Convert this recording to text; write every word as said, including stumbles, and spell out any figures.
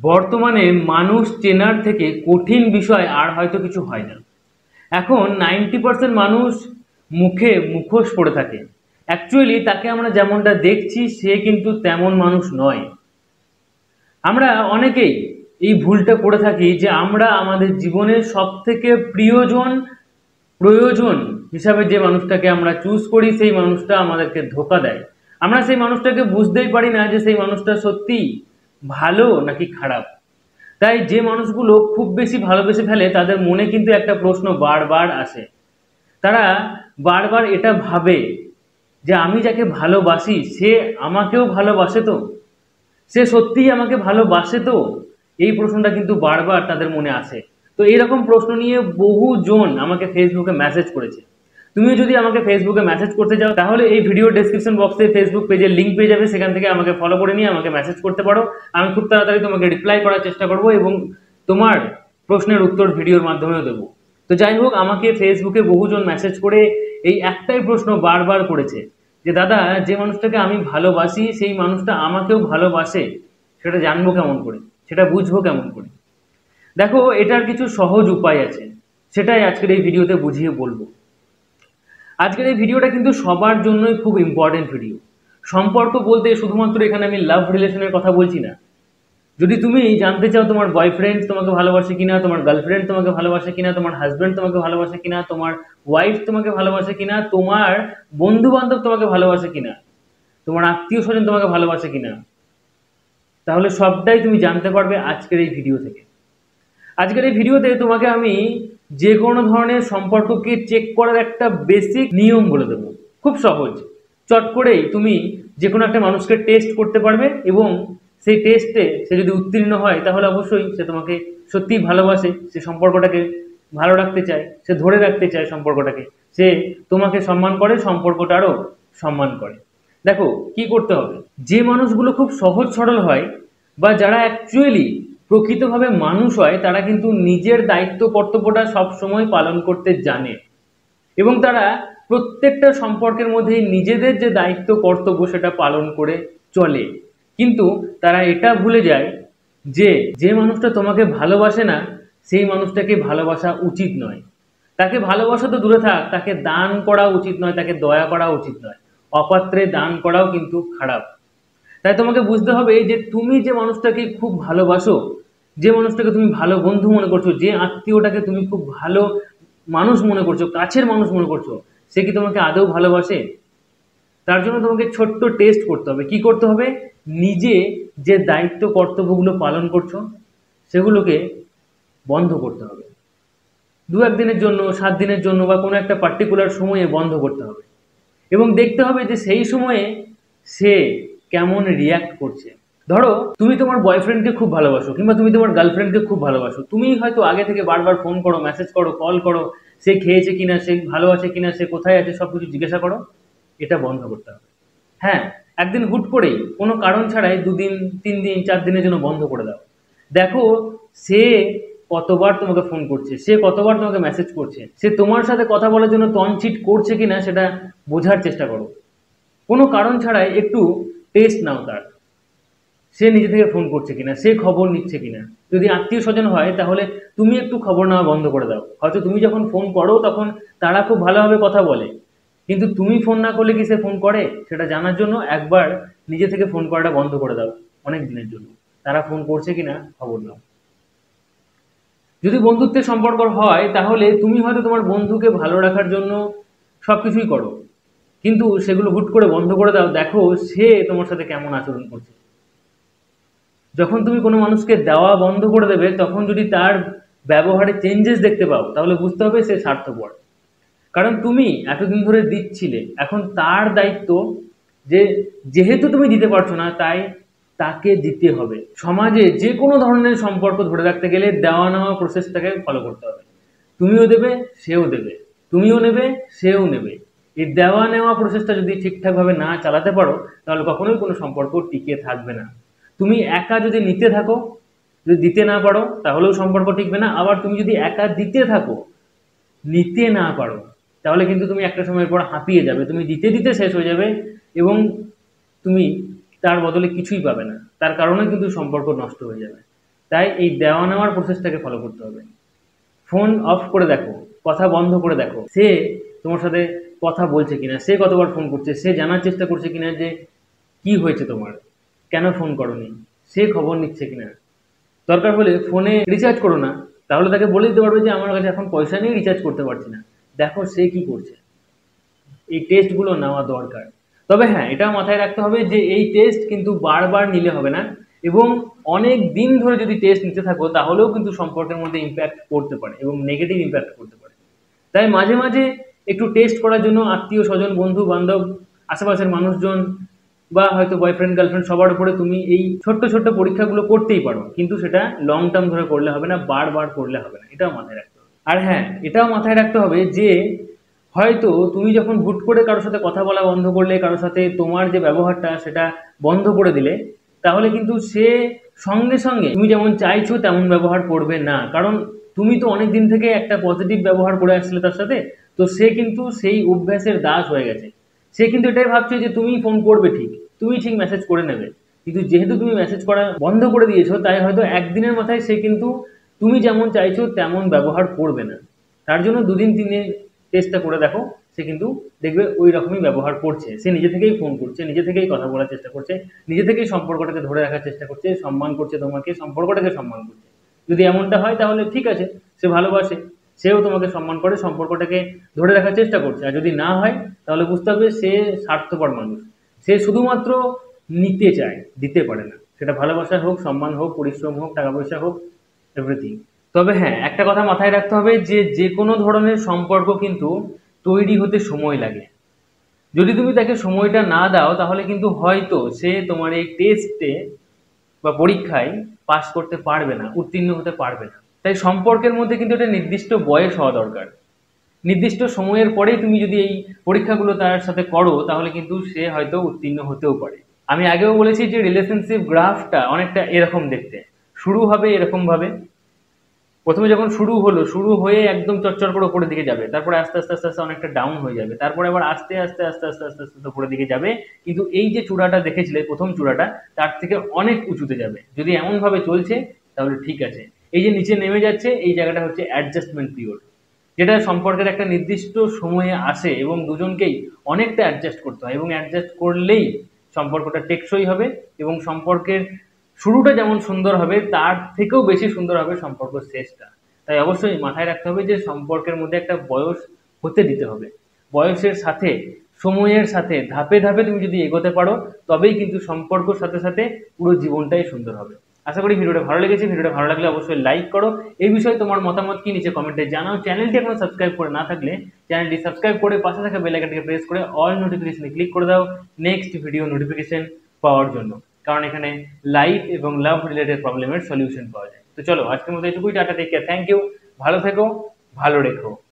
বর্তমানে মানুষ চেনার থেকে কঠিন বিষয় আর হয়তো কিছু হয় না। এখন নাইনটি পার্সেন্ট মানুষ মুখে মুখোশ পড়ে থাকে। অ্যাকচুয়ালি তাকে আমরা যেমনটা দেখছি সে কিন্তু তেমন মানুষ নয়। আমরা অনেকেই এই ভুলটা করে থাকি যে আমরা আমাদের জীবনের সব থেকে প্রিয়জন প্রয়োজন হিসাবে যে মানুষটাকে আমরা চুজ করি সেই মানুষটা আমাদেরকে ধোঁকা দেয়। আমরা সেই মানুষটাকে বুঝতেই পারি না যে সেই মানুষটা সত্যি ভালো নাকি খারাপ। তাই যে মানুষগুলো খুব বেশি ভালোবেসে ফেলে তাদের মনে কিন্তু একটা প্রশ্ন বারবার আসে। তারা বারবার এটা ভাবে যে আমি যাকে ভালোবাসি সে আমাকেও ভালোবাসে তো, সে সত্যিই আমাকে ভালোবাসে তো। এই প্রশ্নটা কিন্তু বারবার তাদের মনে আসে। তো এইরকম প্রশ্ন নিয়ে বহুজন আমাকে ফেসবুকে মেসেজ করেছে। তুমিও যদি আমাকে ফেসবুকে মেসেজ করতে চাও তাহলে এই ভিডিও ডেসক্রিপশন বক্সে ফেসবুক পেজের লিঙ্ক পেয়ে যাবে, সেখান থেকে আমাকে ফলো করে নিয়ে আমাকে মেসেজ করতে পারো। আমি খুব তাড়াতাড়ি তোমাকে রিপ্লাই করার চেষ্টা করব এবং তোমার প্রশ্নের উত্তর ভিডিওর মাধ্যমেও দেবো। তো যাই হোক, আমাকে ফেসবুকে বহুজন মেসেজ করে এই একটাই প্রশ্ন বারবার করেছে যে দাদা, যে মানুষটাকে আমি ভালোবাসি সেই মানুষটা আমাকেও ভালোবাসে, সেটা জানবো কেমন করে, সেটা বুঝবো কেমন করে। দেখো, এটার কিছু সহজ উপায় আছে, সেটাই আজকের এই ভিডিওতে বুঝিয়ে বলবো। আজকের এই ভিডিওটা কিন্তু সবার জন্যই খুব ইম্পর্টেন্ট ভিডিও। সম্পর্ক বলতে শুধুমাত্র এখানে আমি লাভ রিলেশনের কথা বলছি না। যদি তুমি জানতে চাও তোমার বয়ফ্রেন্ড তোমাকে ভালোবাসে কিনা, তোমার গার্লফ্রেন্ড তোমাকে ভালোবাসে কিনা, তোমার হাজব্যান্ড তোমাকে ভালোবাসে কিনা, তোমার ওয়াইফ তোমাকে ভালোবাসে কিনা, তোমার বন্ধু বান্ধব তোমাকে ভালোবাসে কিনা, তোমার আত্মীয় স্বজন তোমাকে ভালোবাসে কিনা, তাহলে সবটাই তুমি জানতে পারবে আজকের এই ভিডিও থেকে। আজকের এই ভিডিওতে তোমাকে আমি যে কোনো ধরনের সম্পর্ককে চেক করার একটা বেসিক নিয়ম বলে দেবো। খুব সহজ, চট করেই তুমি যে কোনো একটা মানুষকে টেস্ট করতে পারবে এবং সেই টেস্টে সে যদি উত্তীর্ণ হয় তাহলে অবশ্যই সে তোমাকে সত্যিই ভালোবাসে, সে সম্পর্কটাকে ভালো রাখতে চায়, সে ধরে রাখতে চায় সম্পর্কটাকে, সে তোমাকে সম্মান করে, সম্পর্কটারও সম্মান করে। দেখো কি করতে হবে। যে মানুষগুলো খুব সহজ সরল হয় বা যারা অ্যাকচুয়ালি প্রকৃতভাবে মানুষ হয় তারা কিন্তু নিজের দায়িত্ব কর্তব্যটা সবসময় পালন করতে জানে এবং তারা প্রত্যেকটা সম্পর্কের মধ্যেই নিজেদের যে দায়িত্ব কর্তব্য সেটা পালন করে চলে। কিন্তু তারা এটা ভুলে যায় যে যে মানুষটা তোমাকে ভালোবাসে না সেই মানুষটাকে ভালোবাসা উচিত নয়। তাকে ভালোবাসা তো দূরে থাক, তাকে দান করা উচিত নয়, তাকে দয়া করা উচিত নয়। অপাত্রে দান করাও কিন্তু খারাপ। তাই তোমাকে বুঝতে হবে যে তুমি যে মানুষটাকে খুব ভালোবাসো, যে মানুষটাকে তুমি ভালো বন্ধু মনে করছো, যে আত্মীয়টাকে তুমি খুব ভালো মানুষ মনে করছো, কাছের মানুষ মনে করছো, সে কি তোমাকে আদৌ ভালোবাসে? তার জন্য তোমাকে ছোট্ট টেস্ট করতে হবে। কি করতে হবে? নিজে যে দায়িত্ব কর্তব্যগুলো পালন করছো সেগুলোকে বন্ধ করতে হবে। দু একদিনের জন্য, সাত দিনের জন্য বা কোনো একটা পার্টিকুলার সময়ে বন্ধ করতে হবে এবং দেখতে হবে যে সেই সময়ে সে কেমন রিয়াক্ট করছে। ধরো তুমি তোমার বয়ফ্রেন্ডকে খুব ভালোবাসো কিংবা তুমি তোমার গার্লফ্রেন্ডকে খুব ভালোবাসো, তুমি হয়তো আগে থেকে বারবার ফোন করো, মেসেজ করো, কল করো, সে খেয়েছে কিনা, সে ভালো আছে কিনা, সে কোথায় আছে সব কিছু জিজ্ঞাসা করো। এটা বন্ধ করতে হবে। হ্যাঁ, একদিন হুট করেই কোনো কারণ ছাড়াই দুদিন, তিন দিন, চার দিনের জন্য বন্ধ করে দাও। দেখো সে কতবার তোমাকে ফোন করছে, সে কতবার তোমাকে মেসেজ করছে, সে তোমার সাথে কথা বলার জন্য তনচিট করছে কিনা সেটা বোঝার চেষ্টা করো। কোনো কারণ ছাড়াই একটু টেস্ট নাও তার, সে নিজে থেকে ফোন করছে কিনা, সে খবর নিচ্ছে কিনা। যদি আত্মীয় স্বজন হয় তাহলে তুমি একটু খবর নেওয়া বন্ধ করে দাও। হয়তো তুমি যখন ফোন করো তখন তারা খুব ভালোভাবে কথা বলে, কিন্তু তুমি ফোন না করলে কি সে ফোন করে সেটা জানার জন্য একবার নিজে থেকে ফোন করাটা বন্ধ করে দাও অনেক দিনের জন্য। তারা ফোন করছে কিনা খবর নাও। যদি বন্ধুত্বের সম্পর্ক হয় তাহলে তুমি হয়তো তোমার বন্ধুকে ভালো রাখার জন্য সব কিছুই করো, কিন্তু সেগুলো হুট করে বন্ধ করে দাও। দেখো সে তোমার সাথে কেমন আচরণ করছে। যখন তুমি কোনো মানুষকে দেওয়া বন্ধ করে দেবে তখন যদি তার ব্যবহারে চেঞ্জেস দেখতে পাও তাহলে বুঝতে হবে সে স্বার্থপর। কারণ তুমি এতদিন ধরে দিচ্ছিলে, এখন তার দায়িত্ব যে যেহেতু তুমি দিতে পারছো না তাই তাকে দিতে হবে। সমাজে যে কোনো ধরনের সম্পর্ক ধরে রাখতে গেলে দেওয়া নেওয়া প্রসেসটাকে ফলো করতে হবে। তুমিও দেবে, সেও দেবে, তুমিও নেবে, সেও নেবে। এই দেওয়া নেওয়া প্রসেসটা যদি ঠিকঠাকভাবে না চালাতে পারো তাহলে কখনোই কোনো সম্পর্ক টিকে থাকবে না। তুমি একা যদি নিতে থাকো, যদি দিতে না পারো তাহলেও সম্পর্ক টিকবে না। আবার তুমি যদি একা দিতে থাকো, নিতে না পারো, তাহলে কিন্তু তুমি একটা সময়ের পর হাঁপিয়ে যাবে, তুমি দিতে দিতে শেষ হয়ে যাবে এবং তুমি তার বদলে কিছুই পাবে না। তার কারণে কিন্তু সম্পর্ক নষ্ট হয়ে যাবে। তাই এই দেওয়া নেওয়ার প্রসেসটাকে ফলো করতে হবে। ফোন অফ করে দেখো, কথা বন্ধ করে দেখো, সে তোমার সাথে কথা বলছে কিনা, সে কতবার ফোন করছে, সে জানার চেষ্টা করছে কিনা যে কি হয়েছে তোমার, কেন ফোন করনি, সে খবর নিচ্ছে কিনা। দরকার হলে ফোনে রিচার্জ করো না, তাহলে তাকে বলে দিতে পারবে যে আমার কাছে এখন পয়সা নেই, রিচার্জ করতে পারছি না, দেখো সে কি করছে। এই টেস্টগুলো নেওয়া দরকার। তবে হ্যাঁ, এটাও মাথায় রাখতে হবে যে এই টেস্ট কিন্তু বারবার নিলে হবে না, এবং অনেক দিন ধরে যদি টেস্ট নিতে থাকো তাহলেও কিন্তু সম্পর্কের মধ্যে ইম্প্যাক্ট করতে পারে এবং নেগেটিভ ইম্প্যাক্ট করতে পারে। তাই মাঝে মাঝে একটু টেস্ট করার জন্য আত্মীয় স্বজন, বন্ধু বান্ধব, আশেপাশের মানুষজন বা হয়তো বয়ফ্রেন্ড গার্লফ্রেন্ড সবার উপরে তুমি এই ছোট্ট ছোট্ট পরীক্ষাগুলো করতেই পারো, কিন্তু সেটা লং টার্ম ধরে করলে হবে না, বারবার করলে হবে না, এটাও মাথায় রাখতে হবে। আর হ্যাঁ, এটাও মাথায় রাখতে হবে যে হয়তো তুমি যখন হুট করে কারোর সাথে কথা বলা বন্ধ করলে, কারোর সাথে তোমার যে ব্যবহারটা সেটা বন্ধ করে দিলে, তাহলে কিন্তু সে সঙ্গে সঙ্গে তুমি যেমন চাইছো তেমন ব্যবহার করবে না। কারণ তুমি তো অনেক দিন থেকে একটা পজিটিভ ব্যবহার করে আসছিলে তার সাথে, তো সে কিন্তু সেই অভ্যাসের দাস হয়ে গেছে। সে কিন্তু এটাই ভাবছে যে তুমি ফোন করবে ঠিক, তুমি ঠিক মেসেজ করে নেবে, কিন্তু যেহেতু তুমি মেসেজ করা বন্ধ করে দিয়েছো, তাই হয়তো একদিনের মাথায় সে কিন্তু তুমি যেমন চাইছো তেমন ব্যবহার করবে না। তার জন্য দুদিন তিন দিন টেস্টটা করে দেখো, সে কিন্তু দেখবে ওই রকমই ব্যবহার করছে, সে নিজে থেকেই ফোন করছে, নিজে থেকেই কথা বলার চেষ্টা করছে, নিজে থেকেই সম্পর্কটাকে ধরে রাখার চেষ্টা করছে, সম্মান করছে তোমাকে, সম্পর্কটাকে সম্মান করছে। যদি এমনটা হয় তাহলে ঠিক আছে, সে ভালোবাসে, সেও তোমাকে সম্মান করে, সম্পর্কটাকে ধরে রাখার চেষ্টা করছে। আর যদি না হয় তাহলে বুঝতে হবে সে স্বার্থপর মানুষ, সে শুধুমাত্র নিতে চায়, দিতে পারে না, সেটা ভালোবাসা হোক, সম্মান হোক, পরিশ্রম হোক, টাকা পয়সা হোক, এভরিথিং। তবে হ্যাঁ, একটা কথা মাথায় রাখতে হবে যে যে কোনো ধরনের সম্পর্ক কিন্তু তৈরি হতে সময় লাগে। যদি তুমি তাকে সময়টা না দাও তাহলে কিন্তু হয়তো সে তোমার এই টেস্টে বা পরীক্ষায় পাস করতে পারবে না, উত্তীর্ণ হতে পারবে না। তাই সম্পর্কের মধ্যে কিন্তু একটা নির্দিষ্ট বয়স হওয়া দরকার। নির্দিষ্ট সময়ের পরেই তুমি যদি এই পরীক্ষাগুলো তার সাথে করো তাহলে কিন্তু সে হয়তো উত্তীর্ণ হতেও পারে। আমি আগেও বলেছি যে রিলেশনশিপ গ্রাফটা অনেকটা এরকম দেখতে, শুরু হবে এরকম ভাবে, প্রথমে যখন শুরু হলো, শুরু হয়ে একদম চচ্চর করে উপরের দিকে যাবে, তারপরে আস্তে আস্তে আস্তে আস্তে অনেকটা ডাউন হয়ে যাবে, তারপরে আবার আস্তে আস্তে আস্তে আস্তে আস্তে আস্তে উপরের দিকে যাবে। কিন্তু এই যে চূড়াটা দেখেছিলে, প্রথম চূড়াটা, তার থেকে অনেক উঁচুতে যাবে। যদি এমন ভাবে চলছে তাহলে ঠিক আছে। এই যে নিচে নেমে যাচ্ছে, এই জায়গাটা হচ্ছে অ্যাডজাস্টমেন্ট পিরিয়ড, যেটা সম্পর্কের একটা নির্দিষ্ট সময়ে আসে এবং দুজনকেই অনেকটা অ্যাডজাস্ট করতে হয়, এবং অ্যাডজাস্ট করলেই সম্পর্কটা টেকসই হবে এবং সম্পর্কের শুরুটা যেমন সুন্দর হবে তার থেকেও বেশি সুন্দর হবে সম্পর্ক শেষটা। তাই অবশ্যই মাথায় রাখতে হবে যে সম্পর্কের মধ্যে একটা বয়স হতে দিতে হবে। বয়সের সাথে, সময়ের সাথে ধাপে ধাপে তুমি যদি এগোতে পারো তবেই কিন্তু সম্পর্কের সাথে সাথে পুরো জীবনটাই সুন্দর হবে। আশা করি ভিডিওটা ভালো লেগেছে। ভিডিওটা ভালো লাগলে অবশ্যই লাইক করো। এই বিষয়ে তোমার মতামত কি নিচে কমেন্টে জানাও। চ্যানেলটি এখনো সাবস্ক্রাইব করে না থাকলে চ্যানেলটি সাবস্ক্রাইব করে পাশে থাকা বেল আইকনটিকে প্রেস করে অল নোটিফিকেশনে ক্লিক করে দাও নেক্সট ভিডিও নোটিফিকেশন পাওয়ার জন্য, কারণ এখানে লাইফ এবং লাভ রিলেটেড প্রবলেমের সলিউশন পাওয়া যায়। তো চলো আজকের মতো এটুকুই, tata, take care, thank you, ভালো থেকো, ভালো রেখো।